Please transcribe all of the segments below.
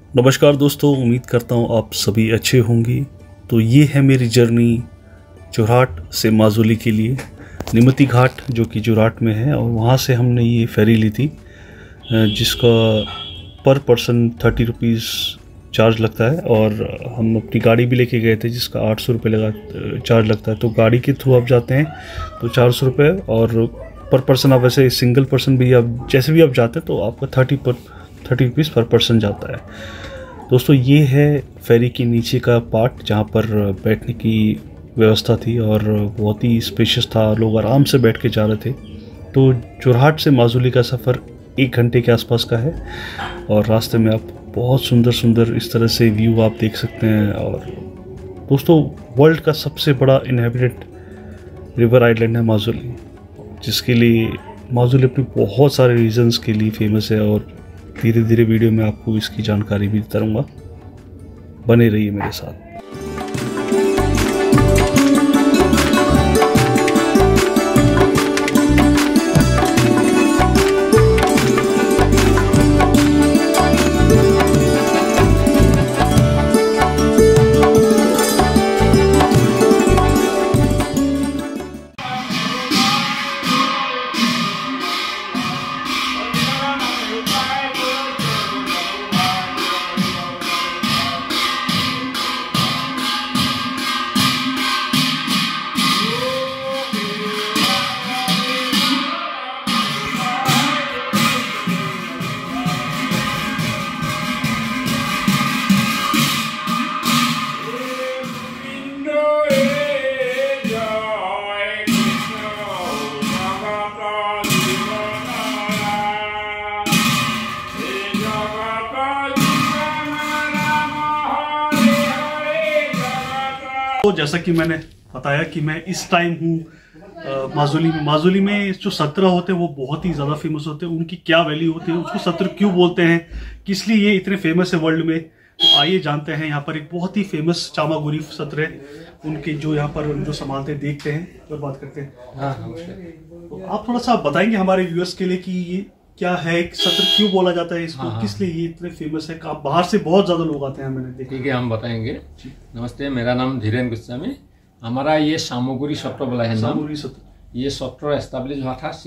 नमस्कार दोस्तों, उम्मीद करता हूँ आप सभी अच्छे होंगे। तो ये है मेरी जर्नी जोरहाट से माजुली के लिए। निमती घाट जो कि जोरहाट में है, और वहाँ से हमने ये फेरी ली थी जिसका पर पर्सन 30 रुपीज़ चार्ज लगता है, और हम अपनी गाड़ी भी लेके गए थे जिसका 800 रुपये चार्ज लगता है। तो गाड़ी के थ्रू आप जाते हैं तो 400 रुपये, और पर पर्सन आप वैसे सिंगल पर्सन भी आप जैसे भी आप जाते हैं तो आपका 30 रुपीज़ पर पर्सन जाता है। दोस्तों ये है फेरी के नीचे का पार्ट जहाँ पर बैठने की व्यवस्था थी, और बहुत ही स्पेशियस था, लोग आराम से बैठ के जा रहे थे। तो जोरहाट से माजुली का सफ़र 1 घंटे के आसपास का है, और रास्ते में आप बहुत सुंदर सुंदर इस तरह से व्यू आप देख सकते हैं। और दोस्तों वर्ल्ड का सबसे बड़ा इनहेबिटेड रिवर आइलैंड है माजुली, जिसके लिए माजुली अपनी बहुत सारे रीजंस के लिए फेमस है, और धीरे धीरे वीडियो में आपको इसकी जानकारी भी देता रहूँगा। बने रहिए मेरे साथ। तो जैसा कि मैंने बताया कि मैं इस टाइम हूँ माजुली में जो सत्र होते हैं वो बहुत ही ज़्यादा फेमस होते हैं। उनकी क्या वैल्यू होती है, उसको सत्र क्यों बोलते हैं, किस लिए ये इतने फेमस है वर्ल्ड में, तो आइए जानते हैं। यहाँ पर एक बहुत ही फेमस चामागुरी सत्र है, उनके जो यहाँ पर जो संभालते हैं, देखते हैं और बात करते हैं। तो आप थोड़ा सा बताएंगे हमारे व्यूअर्स के लिए कि ये क्या है, सत्र क्यों बोला जाता है इसको, किस लिए ये इतने फेमस है। बाहर से बहुत ज्यादा लोग आते हैं, मैंने देखा। ठीक है, हम बताएंगे। नमस्ते, मेरा नाम धीरेन्द्र गोस्वामी। हमारा ये सामोगुरी सत्र बोला है नाम। ये सत्र एस्टेब्लिश हुआ था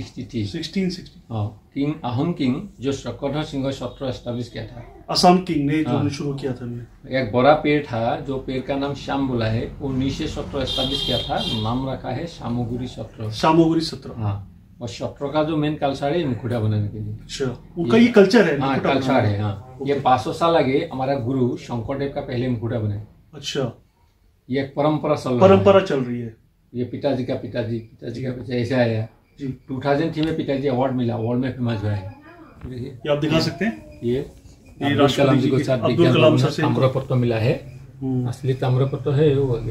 1660। हाँ, किंग अहोम किंग जो चक्रधर सिंह सत्र एस्टेब्लिश किया था। असम किंग ने जो शुरू किया था। एक बड़ा पेड़ था जो पेड़ का नाम श्याम बोला है, वो नीचे सत्र एस्टेब्लिश किया था, नाम रखा है सामोगुरी सत्र। सामोगुरी सत्र, हाँ। और सत्र का जो मेन कल्चर है मुकुटा बनाने के लिए। अच्छा, उनका ये कल्चर है। हाँ, कल्चर है। हाँ, ये 500 साल आगे हमारा गुरु शंकरदेव का पहले मुकुटा बनाए। अच्छा, ये एक परंपरा चल रही है। ये पिताजी का पिताजी ऐसा आया जी। 2003 में पिताजी अवार्ड मिला, वर्ल्ड में फेमस हुआ है। ये आप दिखा सकते हैं। ये अब्दुल कलाम जी को साथ ताम्रपत्र मिला है, असली ताम्रपत्र है वो आगे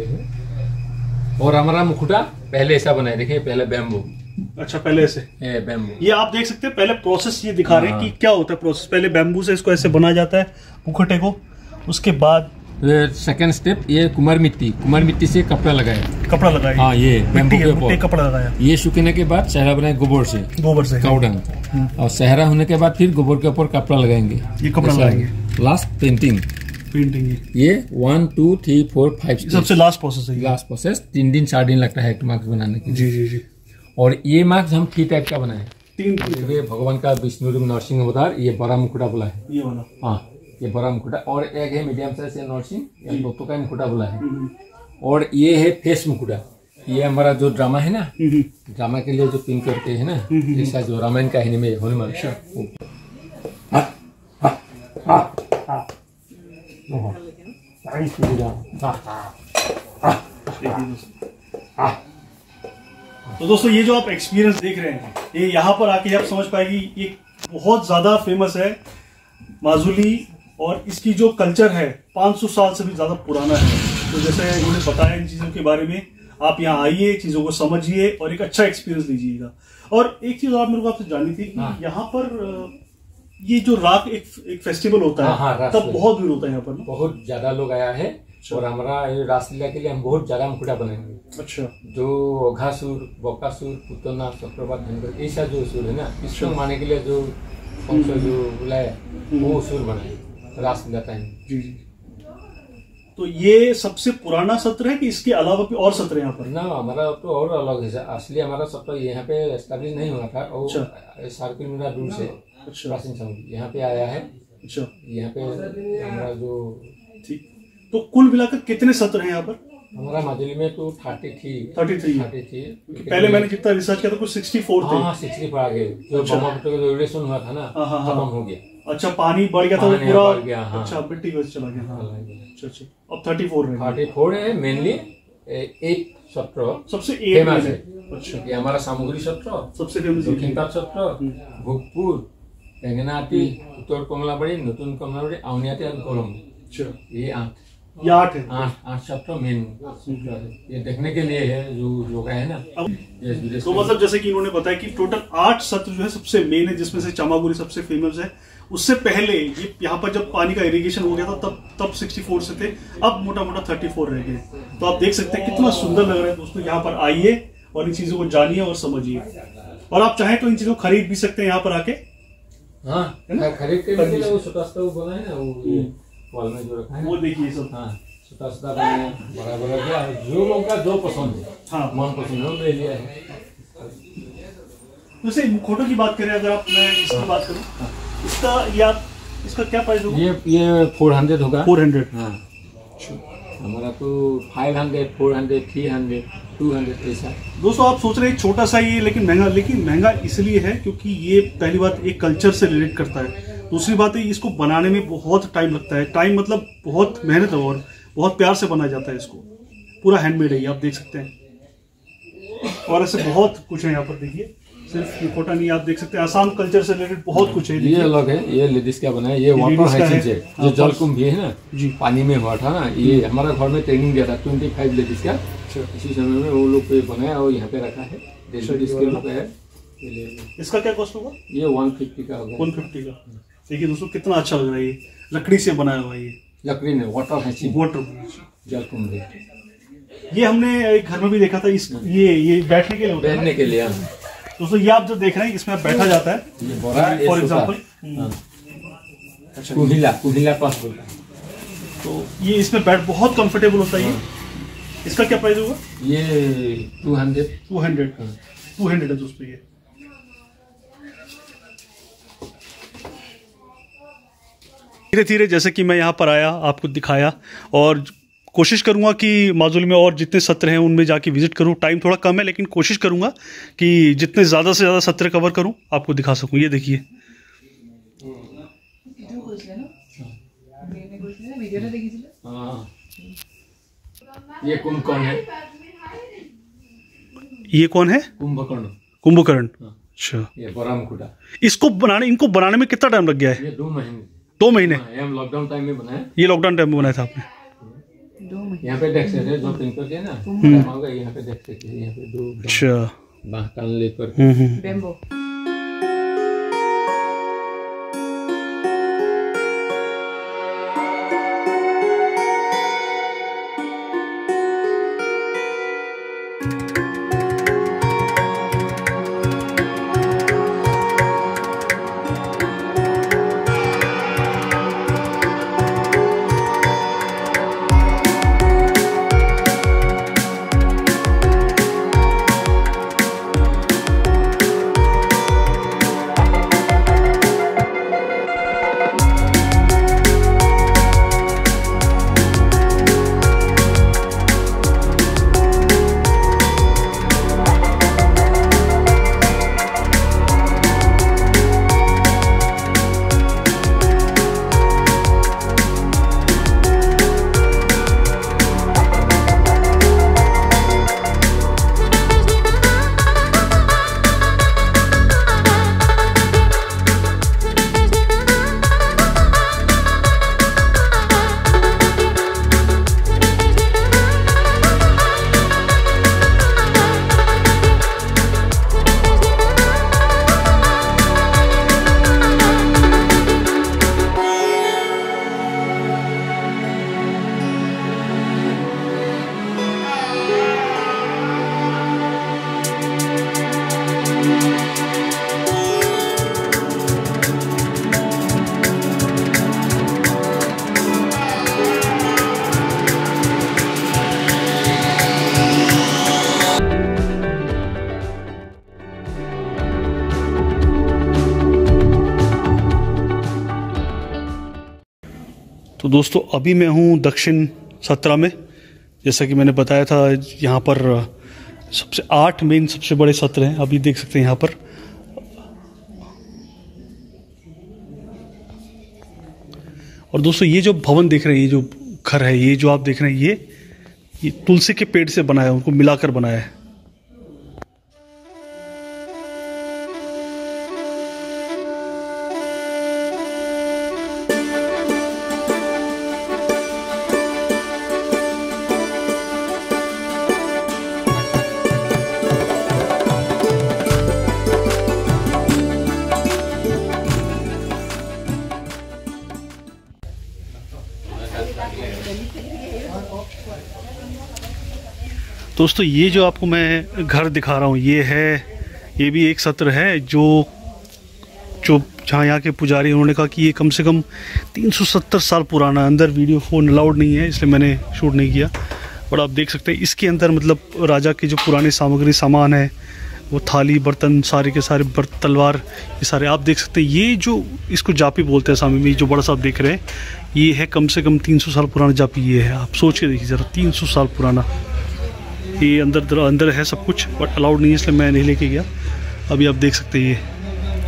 है। और हमारा मुकुटा पहले ऐसा बनाया, देखिए पहले बैम्बू। अच्छा, पहले से बैम्बू। ये आप देख सकते हैं, पहले प्रोसेस ये दिखा रहे हैं कि क्या होता है प्रोसेस। पहले बैम्बू से इसको ऐसे बनाया जाता है मुखटे को, उसके बाद सेकंड स्टेप ये कुमार मिट्टी से कपड़ा लगाया। हाँ, ये बैम्बू के ऊपर कपड़ा लगाया। ये सूखने के बाद सहरा बनाए गोबर से काउडंग, और सहरा होने के बाद फिर गोबर के ऊपर कपड़ा लगाएंगे। ये कपड़ा लगाएंगे। लास्ट पेंटिंग ये 1 2 3 4 5 सबसे लास्ट प्रोसेस 3 दिन 4 दिन लगता है एक मार्क्स बनाने के। जी। और ये मार्क्स हम 3 टाइप का बनाए। 3 भगवान का विष्णु रूप नरसिंह अवतार, ये बड़ा मुकुटा बोला है, ये वाला। हाँ, ये बड़ा मुकुटा। और एक है मीडियम साइज से नरसिंह, ये दोनों का मुकुटा बोला है। और ये है फेस मुकुटा। ये हमारा जो ड्रामा है ना, ड्रामा के लिए जो पिन करते हैं ना, जैसा जो रामायण कहानी में हनुमान। तो दोस्तों ये जो आप एक्सपीरियंस देख रहे हैं, ये यहाँ पर आके आप समझ पाएगी, ये बहुत ज्यादा फेमस है माजुली, और इसकी जो कल्चर है 500 साल से भी ज्यादा पुराना है। तो जैसे उन्होंने बताया इन चीजों के बारे में, आप यहाँ आइए, चीजों को समझिए और एक अच्छा एक्सपीरियंस लीजिएगा। और एक चीज और मेरे को आपसे जाननी थी कि यहाँ पर ये जो रात एक फेस्टिवल होता है, तब बहुत भीड़ होता है यहाँ पर। बहुत ज्यादा लोग आया है। और हमारा रासलीला के लिए हम बहुत ज्यादा मुकुटा बनाएंगे। अच्छा। जो घासुर, बकासुर, पुतना, चक्रवात, ऐसा जो सुर है ना, इसको मारने के लिए जो जो बुलाया वो सुर बनाए। रासलीला टाइम। जी जी। तो ये सबसे पुराना सत्र है कि इसके अलावा भी और सत्र यहाँ पर? ना, हमारा तो और अलग है। असली हमारा सत्र यहाँ पे एस्टेब्लिश नहीं हुआ था, और 7 किलोमीटर दूर से प्राचीन सामूगरी यहाँ पे आया है। अच्छा, यहाँ पे हमारा जो ठीक। तो कुल मिलाकर कितने सत्र हैं यहाँ पर? हमारा माजुली में तो 33 पहले मैंने जितना रिसर्च किया था कुछ 64 थे। हाँ, 64 आ गए। जो ब्रह्मपुत्र का जो इरोशन हुआ था ना, खत्म हो गया। अच्छा, पानी बढ़ गया था वो पूरा? बढ़ गया, हाँ। अच्छा, मिट्टी की वजह से चला गया। हाँ, अच्छा अच्छा। अब 34 है मेनली। एक सत्र सबसे फेमस है। अच्छा, ये हमारा सामुग्री सत्र सबसे फेमस, दक्षिणपाट सत्र, भोगपुर, टेंगनाटी, उत्तर कमलाबाड़ी, नतुन कमलाबाड़ी, आउनियाटी और कोलम। अच्छा, ये 8 है। 8 सत्र मेन ये देखने के लिए है जो योगा है ना। तो मतलब जैसे कि इन्होंने बताया कि टोटल 8 सत्र जो है सबसे मेन है, जिसमें से चामागुरी सबसे फेमस है। उससे पहले ये यहाँ पर जब पानी का इरिगेशन हो गया था तब 64 से थे, अब मोटा मोटा 34 रह गए। तो आप देख सकते हैं कितना सुंदर लग रहा है दोस्तों। यहाँ पर आइए और इन चीजों को जानिए और समझिए, और आप चाहें तो इन चीजों को खरीद भी सकते हैं यहाँ पर आके। हाँ, खरीद के वो छोटा वो बना है ना, वो वॉल में जो रखा है, वो देखिए सब। हाँ, छोटा बनाया, बड़ा किया, जो लोग का जो पसंद है, हाँ, मन पसंद है वो ले लिया है। जैसे मुखौटों की बात करें, अगर आप मैं इसकी बात करूँ, इसका क्या प्राइस होगा? ये 400 होगा। 400? हाँ। हमारा तो 500, 400, 300, 200 ऐसा। दोस्तों आप सोच रहे हैं छोटा सा ये लेकिन महंगा इसलिए है क्योंकि ये पहली बात एक कल्चर से रिलेट करता है। दूसरी बात है इसको बनाने में बहुत टाइम लगता है। टाइम मतलब बहुत मेहनत है और बहुत प्यार से बनाया जाता है। इसको पूरा हैंडमेड है, ये आप देख सकते हैं। और ऐसे बहुत कुछ है यहाँ पर, देखिए सिर्फ मुखौटा नहीं, आप देख सकते हैं आसाम कल्चर से रिलेटेड बहुत कुछ है। ये अलग है, ये लेडीज का बना है। ये वाटर हाइजीन है, जो जल कुंभ है ना जी, पानी में हुआ था ना। ये हमारा घर में ट्रेनिंग दिया था 25 लेडीज का। इसी समय में वो लोग बनाया और यहाँ पे रखा है। लेडीज के लोग है। इसका क्या कॉस्ट होगा? ये 150 का होगा। 150 का। देखिए दोस्तों कितना अच्छा लग रहा है, ये लकड़ी से बनाया हुआ है। ये लकड़ी में वाटर हाइजीन, वाटर जल कुंभ। ये हमने घर में भी देखा था। इस ये बैठने के लिए दोस्तों, ये आप जो देख रहे हैं इसमें बैठा जाता है फॉर एग्जाम्पल। अच्छा, कुहिला पास बोलता है। तो ये इसमें बैठ बहुत कंफर्टेबल होता है। ये इसका क्या प्राइस होगा? ये 200 है दोस्तों। ये धीरे धीरे जैसे कि मैं यहाँ पर आया, आपको दिखाया, और कोशिश करूंगा कि माजुली में और जितने सत्र हैं उनमें जाके विजिट करूं। टाइम थोड़ा कम है लेकिन कोशिश करूंगा कि जितने ज़्यादा से ज़्यादा सत्र कवर करूं, आपको दिखा सकूं। ये देखिए, ये कुंभकर्ण है। ये कौन है? कुंभकर्ण। अच्छा, ये बरामकुटा। इनको बनाने में कितना टाइम लग गया है? ये 2 महीने। 2 महीने? हम लॉकडाउन टाइम में बनाया। ये लॉकडाउन टाइम में बनाया था आपने? यहाँ पे देख सकते हैं, जो पिंकर के ना होगा, यहाँ पे देख सकते हैं। यहाँ पे 2 अच्छा बांह कान लेकर तो दोस्तों अभी मैं हूँ दक्षिण सत्रा में। जैसा कि मैंने बताया था यहाँ पर सबसे 8 मेन सबसे बड़े सत्र हैं। अभी देख सकते हैं यहाँ पर। और दोस्तों ये जो भवन देख रहे हैं, ये जो घर है, ये जो आप देख रहे हैं, ये तुलसी के पेड़ से बनाया है, उनको मिलाकर बनाया है। दोस्तों ये जो आपको मैं घर दिखा रहा हूँ, ये भी एक सत्र है जो जहाँ यहाँ के पुजारी उन्होंने कहा कि ये कम से कम 370 साल पुराना है। अंदर वीडियो फोन अलाउड नहीं है, इसलिए मैंने शूट नहीं किया। और आप देख सकते हैं इसके अंदर मतलब राजा की जो पुरानी सामग्री सामान है, वो थाली बर्तन सारे के सारे, तलवार, ये सारे आप देख सकते हैं। ये जो इसको जापी बोलते हैं सामने में, जो बड़ा सा आप देख रहे हैं, ये है कम से कम 300 साल पुराना जापी। ये है, आप सोच के देखिए ज़रा, 300 साल पुराना। ये अंदर है सब कुछ, बट अलाउड नहीं है, इसलिए मैं नहीं लेके गया। अभी आप देख सकते हैं ये।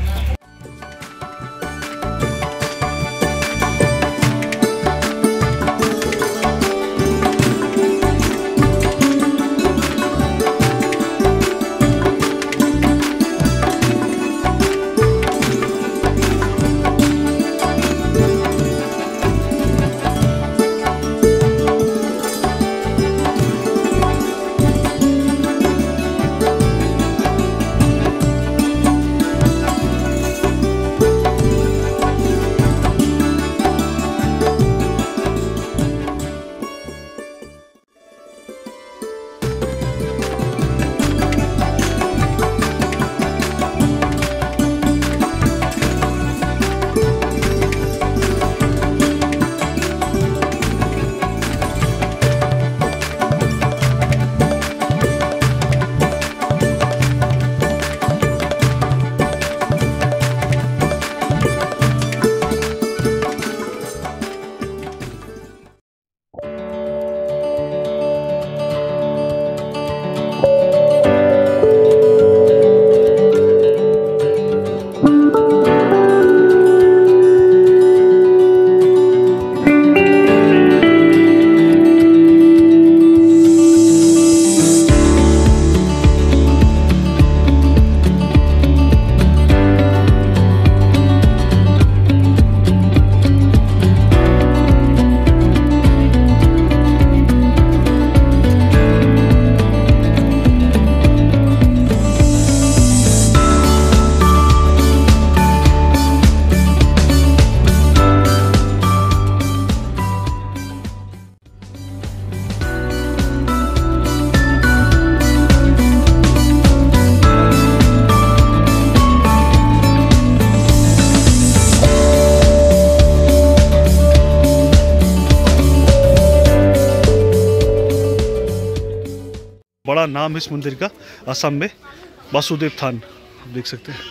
बड़ा नाम है इस मंदिर का असम में, वासुदेव थान, आप देख सकते हैं।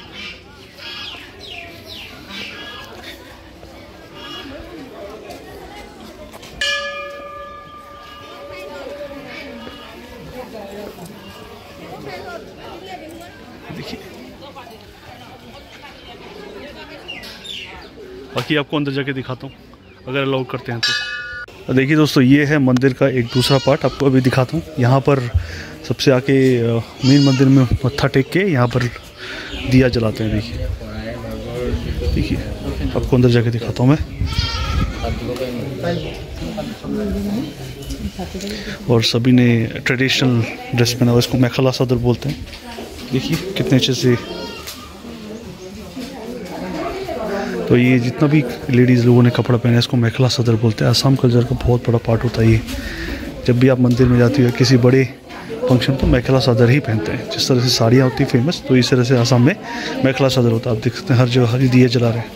देखिए, बाकी आपको अंदर जाके दिखाता हूँ अगर अलाउ करते हैं तो। देखिए दोस्तों, ये है मंदिर का एक दूसरा पार्ट, आपको अभी दिखाता हूँ। यहाँ पर सबसे आके मेन मंदिर में मत्था टेक के यहाँ पर दिया जलाते हैं। देखिए आपको अंदर जाके दिखाता हूँ मैं। और सभी ने ट्रेडिशनल ड्रेस पहना हुआ, इसको मेखला सदर बोलते हैं। देखिए कितने अच्छे से। तो ये जितना भी लेडीज़ लोगों ने कपड़ा पहना है, इसको मेखला सदर बोलते हैं। असम कल्चर का बहुत बड़ा पार्ट होता है ये। जब भी आप मंदिर में जाती हो किसी बड़े फंक्शन तो मेखला सदर ही पहनते हैं। जिस तरह से साड़ियाँ होती है फेमस, तो इस तरह से असम में मेखला सदर होता है। आप देख सकते हैं हर जगह हरी दिए जला रहे हैं।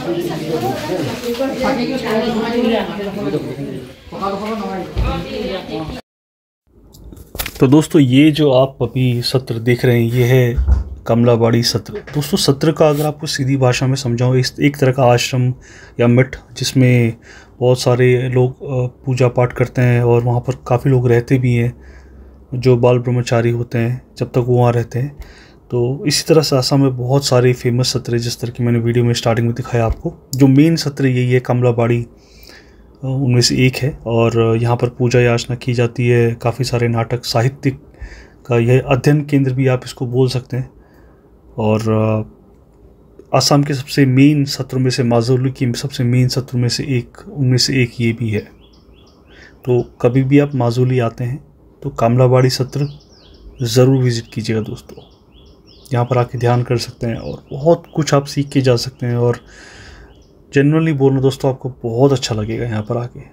तो दोस्तों, ये जो आप अभी सत्र देख रहे हैं, ये है कमलाबाड़ी सत्र। दोस्तों, सत्र का अगर आपको सीधी भाषा में समझाऊँ, एक तरह का आश्रम या मठ जिसमें बहुत सारे लोग पूजा पाठ करते हैं और वहाँ पर काफ़ी लोग रहते भी हैं जो बाल ब्रह्मचारी होते हैं जब तक वो वहाँ रहते हैं। तो इसी तरह से आसाम में बहुत सारे फेमस सत्र, जिस तरह की मैंने वीडियो में स्टार्टिंग में दिखाया आपको, जो मेन सत्र यही है, कमलाबाड़ी उनमें से एक है। और यहाँ पर पूजा याचना की जाती है, काफ़ी सारे नाटक, साहित्य का यह अध्ययन केंद्र भी आप इसको बोल सकते हैं। और आसाम के सबसे मेन सत्रों में से, माजुली की सबसे मेन सत्रों में से एक, उनमें से एक ये भी है। तो कभी भी आप माजुली आते हैं तो कमलाबाड़ी सत्र ज़रूर विज़िट कीजिएगा दोस्तों। यहाँ पर आके ध्यान कर सकते हैं और बहुत कुछ आप सीख के जा सकते हैं। और जनरली बोलना दोस्तों, आपको बहुत अच्छा लगेगा यहाँ पर आके।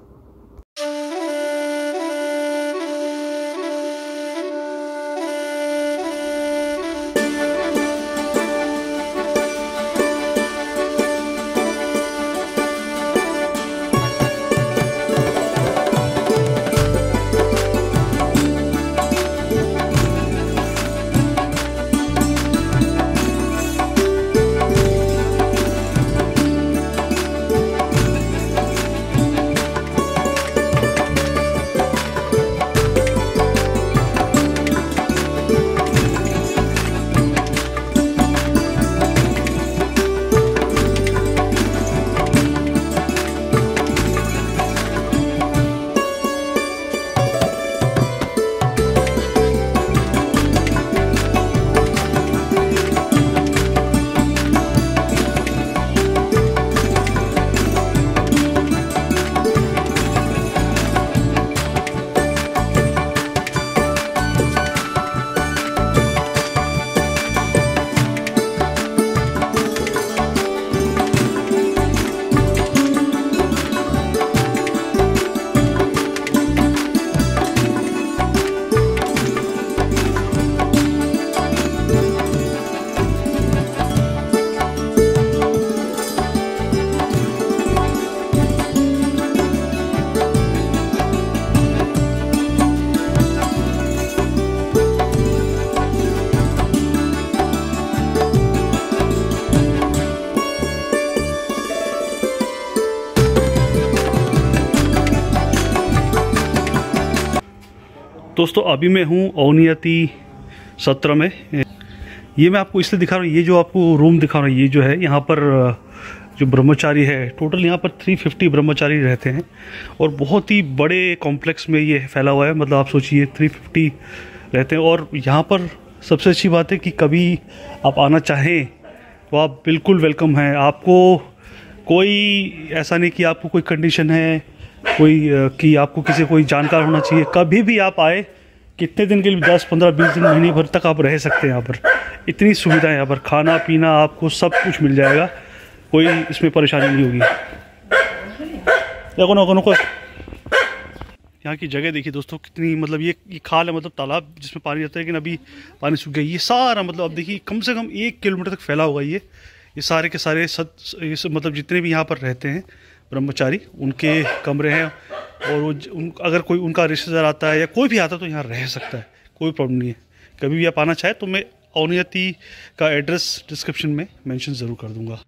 दोस्तों अभी मैं हूँ अवनियति सत्र में। ये मैं आपको इसलिए दिखा रहा हूँ, ये जो आपको रूम दिखा रहा हूँ, ये जो है यहाँ पर जो ब्रह्मचारी है, टोटल यहाँ पर 350 ब्रह्मचारी रहते हैं और बहुत ही बड़े कॉम्प्लेक्स में ये फैला हुआ है। मतलब आप सोचिए 350 रहते हैं। और यहाँ पर सबसे अच्छी बात है कि कभी आप आना चाहें तो आप बिल्कुल वेलकम हैं। आपको कोई ऐसा नहीं कि आपको कोई कंडीशन है, कोई कि आपको किसी कोई जानकार होना चाहिए। कभी भी आप आए, कितने दिन के लिए, 10, 15, 20 दिन, महीने भर तक आप रह सकते हैं यहाँ पर। इतनी सुविधा है यहाँ पर, खाना पीना आपको सब कुछ मिल जाएगा, कोई इसमें परेशानी नहीं होगी। देखो यहाँ की जगह देखिए दोस्तों कितनी, मतलब ये खाल है, मतलब तालाब जिसमें पानी रहता है, लेकिन अभी पानी सूख गया। ये सारा मतलब अब देखिए कम से कम 1 किलोमीटर तक फैला होगा ये सारे के सारे मतलब जितने भी यहाँ पर रहते हैं ब्रह्मचारी, उनके कमरे हैं। और वो अगर कोई उनका रिश्तेदार आता है या कोई भी आता है तो यहाँ रह सकता है, कोई प्रॉब्लम नहीं है। कभी भी आप आना चाहे तो मैं अवनियति का एड्रेस डिस्क्रिप्शन में मेंशन ज़रूर कर दूँगा।